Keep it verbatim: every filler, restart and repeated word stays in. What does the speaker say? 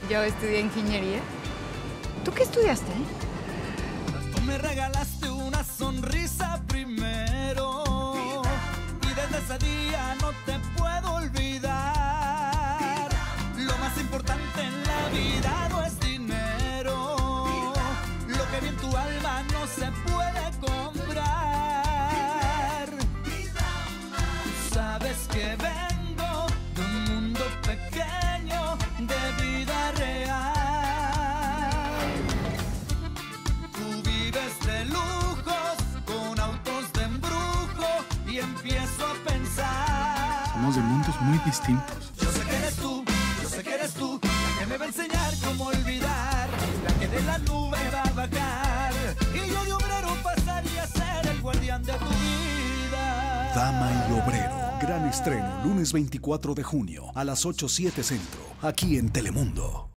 Yo estudié ingeniería. ¿Tú qué estudiaste? Tú me regalaste una sonrisa primero y desde ese día no te puedo olvidar. Lo más importante en la vida no es dinero, lo que vi en tu alma no se puede comprar. Sabes que vengo de un mundo pequeño de vida real. Tú vives de lujos con autos de embrujo y empiezo a pensar. Somos de mundos muy distintos. Yo sé que eres tú, yo sé que eres tú, la que me va a enseñar cómo olvidar, la que de la nube va a bajar y yo de obrero pasaría a ser el guardián de tu vida. Dama y obrero. Gran estreno, lunes veinticuatro de junio a las ocho siete Centro, aquí en Telemundo.